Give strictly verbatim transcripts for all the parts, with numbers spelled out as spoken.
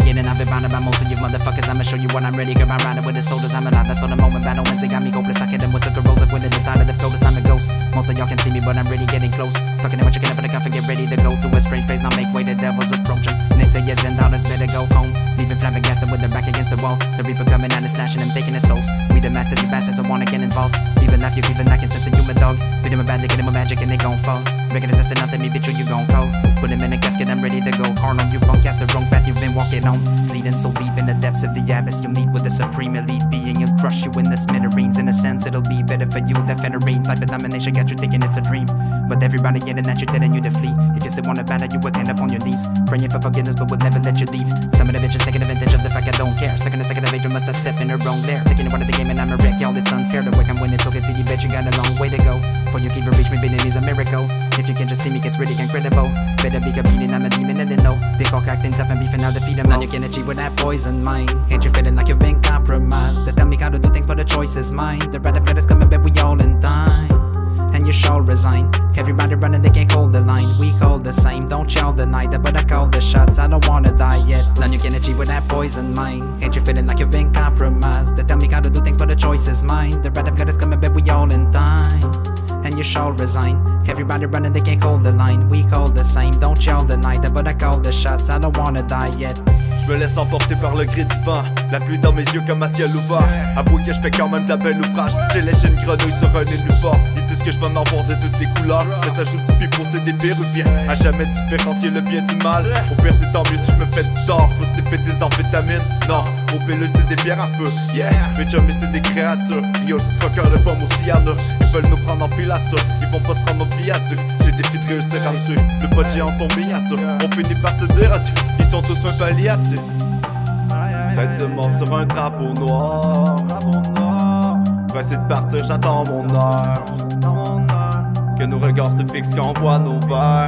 again, and I've been bounded by most of you motherfuckers. I'ma show you what I'm ready, girl. I'm riding with the soldiers. I'm alive, that's for the moment. Battle wins, they got me hopeless. I hit them with a corrosive wind in the thought of the coldest. I'm a ghost. Most of y'all can see me, but I'm really getting close. Talking about you can up in the cuff and get ready to go through a strange phase. Now make way, the devil's approaching. And they say yes, and dollars better go home. Leaving flabbergasted with their back against the wall. The reaper coming out and slashing them, taking their souls. We the masters, you bastards don't wanna get involved. Even laugh, you even knocking sense of human dog. Beat them a bad, look at them a magic, and they gon' fall. Regular assassin, nothing, me bitch, you gon' call. Put him in a casket, I'm ready to go. Carnal, you punk, cast the wrong path you've been walking on. It's leading so deep in the depths of the abyss. You'll meet with the supreme elite being. He'll crush you in the smithereens. In a sense, it'll be better for you. That federate type of domination got you thinking it's a dream. But everybody getting at you, telling you to flee. If you still wanna battle, you would end up on your knees, praying for forgiveness, but would never let you leave. Some of the bitches taking advantage of the fact I don't care. Stuck in a second of age, must have stepped in her wrong there. Taking it out of the game and I'm a wreck, y'all. It's unfair the way I'm winning. So can see you bet you got a long way to go. For you can even reach me, beating is a miracle. If you can just see me, it's really incredible. Better be competing, I'm a demon and they know. They call acting tough and beefing, I'll defeat them. Now you can achieve with that poison mind. Can't you feeling like you've been compromised? They tell me how to do things, but the choice is mine. The wrath of God is coming, but we all in time. And you shall resign. Everybody running, they can't hold the line. We call the same, don't y'all deny that, but I call the shots. I don't wanna die yet. None you can achieve with that poison mind. Can't you feeling like you've been compromised? They tell me how to do things, but the choice is mine. The wrath of God is coming, but we all in time. And you shall resign. Everybody running, they can't hold the line. We call the same, don't y'all deny that, but I call the shots. I don't wanna die yet. Je me laisse emporter par le gré du vent, la pluie dans mes yeux comme un ciel ouvert. Avoue que je fais quand même de la belle ouvrage. J'ai léché une grenouille sur un nénuphar. Ils disent que je vais en avoir de toutes les couleurs, mais ça joue du pipeau, c'est des péruviens. À jamais différencier le bien du mal. Au pire c'est tant mieux si je me fais du tort. Vous sniffer des amphétamines, non. Au pilules c'est des pierres à feu, yeah. Mes chummies c'est des créatures. Yo, croqueur de pommes aussi y'en a. Ils veulent nous prendre en filature, ils vont pas se rendre au viaduc. J'ai défi de réussir à me suivre. Le pas de géant sont miniatures. On finit par se dire adieu. Ils sont tous un palliatif. Tête de mort sur un drapeau noir. Pressé de partir, j'attends mon heure. Que nos regards se fixent quand on boit nos verres.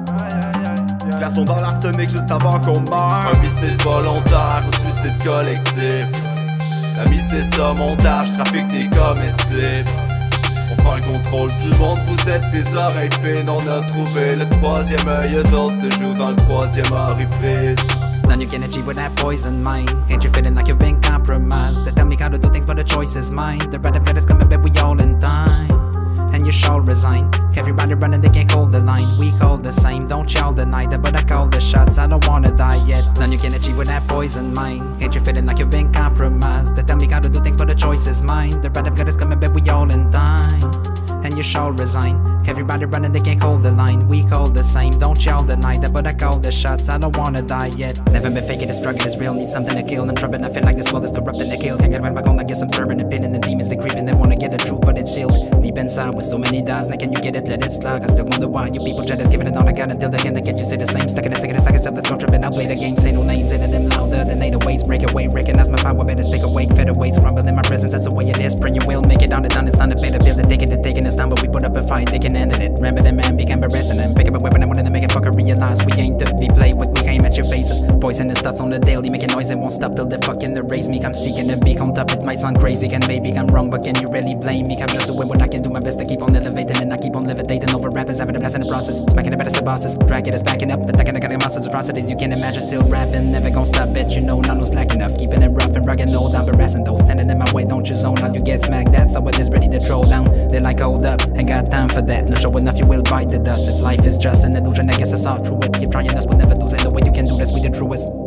Glaçons dans l'arsenic juste avant qu'on meure. Un homicide volontaire ou suicide collectif. L'ami c'est ça, montage, trafic des comestibles. On prend le contrôle du monde, vous êtes des oreilles fines. On a trouvé le troisième œil, eux autres se jouent dans le troisième orifice. None you can achieve with that poison mind. Can't you feeling like you've been compromised? They tell me how to do things, but the choice is mine. The wrath of God is coming, but we all in time. And you shall resign. Everybody running, they can't hold the line. We call the same, don't y'all deny that, but I call the shots. I don't wanna die yet. None you can achieve with that poison mind. Can't you feeling like you've been compromised? They tell me how to do things, but the choice is mine. The wrath of God is coming, but we all in time. And you shall resign. Everybody running, they can't hold the line. We call the same, don't y'all deny that, but I call the shots. I don't wanna die yet. Never been faking, the struggle is real. Need something to kill. I'm troubled, I feel like this world is corrupting the kill. Can't get around my own, I guess I'm stirring the pin. And the demons, they creeping, they wanna get the truth, but it's sealed deep inside with so many dies. Now can you get it, let it slug? I still wonder why you people jealous, giving it all I got until the end. Again, you say the same, stuck in a second, a second, self, let's all tripping. I play the game, say no names, hitting them louder than eight oh eights. Break away, recognize my power, better stay awake. Featherweights crumble in my presence, that's the way it is. Bring your will, make it on it done. It's time to pay the bill, the taking it, taking it's time, but we put up a fight, they can handle it. Remember that man became embarrassing and pick up a weapon and wanted to make a fucker realize we ain't to be played with. We aim at your faces, poisonous thoughts on the daily, making noise and won't stop till they fucking erase me. I'm seeking to be on top, it might sound crazy, and maybe I'm wrong, but can you really blame me? I'm just doing what I can do, my best to keep on elevating, and I keep on levitating over rappers, having a blast in the process, smacking the better bosses, dragging us backing up, attacking the kind of monsters, atrocities you can imagine, still rapping, never gon' stop, bet you know, not no slack enough, keeping it rough and rugged, no, I'm harassing those standing in my way, don't you zone out, you get smacked, that's how it is, ready to troll down. They like hold up, ain't got time for that, no show enough, you will bite the dust. If life is just an illusion, I guess it's all true. It keep trying us, we'll never lose it. The way you can do this, we the truest.